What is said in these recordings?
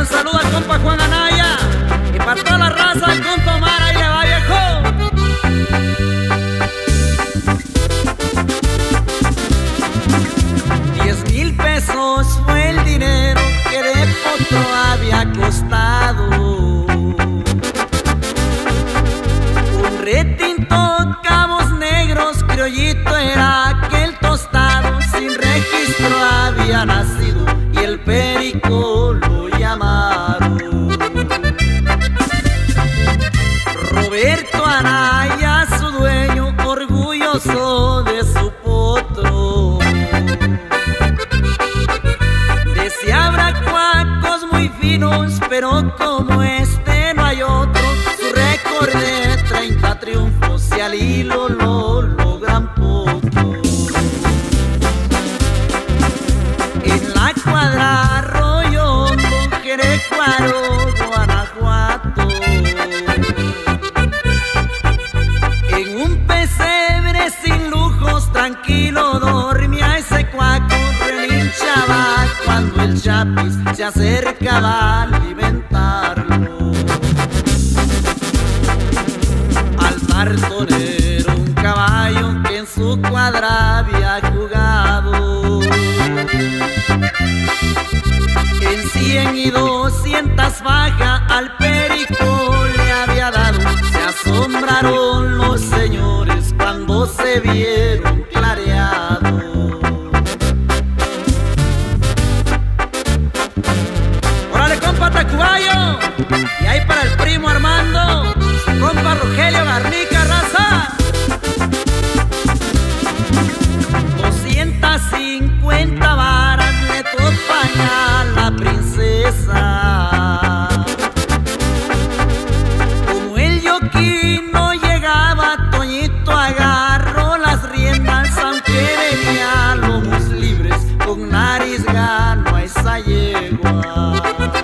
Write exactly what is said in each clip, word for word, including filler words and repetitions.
un saludo al compa Juan Anaya y para toda la raza del compa Omar, ahí le va, viejo. Diez mil pesos fue el dinero que de potro había costado. Un retinto, cabos negros, criollito era aquel tostado. Sin registro había nacido y el perico lo llamaron. Roberto Anaya, su dueño, orgulloso de su potro. Decía bracuacos muy finos, pero como este no hay otro. Su récord de treinta triunfos y al hilo lo logran poco. En la cuadra Arroyo Hondo, Jerecuaro, Guanajuato. En un pesebre sin lujos, tranquilo dormía ese cuaco. Relinchaba cuando el chapis se acercaba a alimentarlo. Al tartonero un caballo que en su cuadra había jugado. En cien y doscientas bajas al perico le había dado. Se asombraron los señores cuando se vieron clareados. ¡Órale, compa Tacubayo! Y ahí para el primo Armando, su compa Rogelio Garnica, raza. doscientas cincuenta varas le topan a la princesa. Como el jockey no llegaba, Toñito agarró las riendas. Aunque venía a lomos libres, con nariz ganó a esa yegua.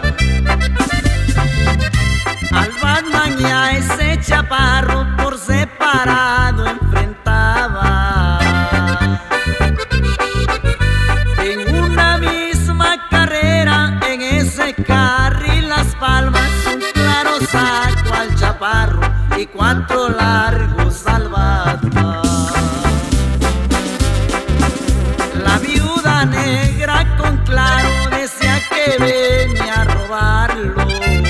Al Batman y a ese chaparro por separado enfrentaba. En una misma carrera, en ese carril Las Palmas, un claro saco al chaparro y cuatro largos al Batman. La viuda negra con claro decía que venía a robarlo.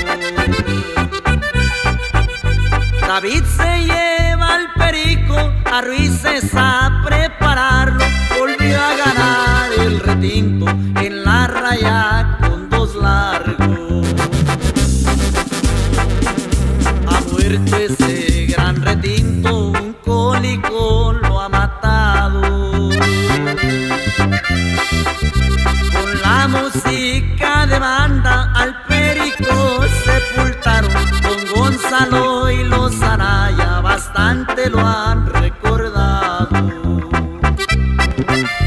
David se lleva al perico, a Ruices a prepararlo. Volvió a ganar el retinto en la raya con dos largos. Ha muerto ese gran retinto, un cólico lo ha matado. Con la música de banda al perico sepultaron. Don Gonzalo y los Anaya bastante lo han recordado.